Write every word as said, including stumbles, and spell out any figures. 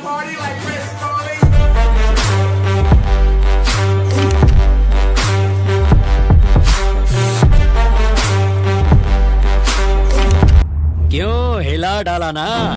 party like Chris Farley. क्यों हिला डाला ना?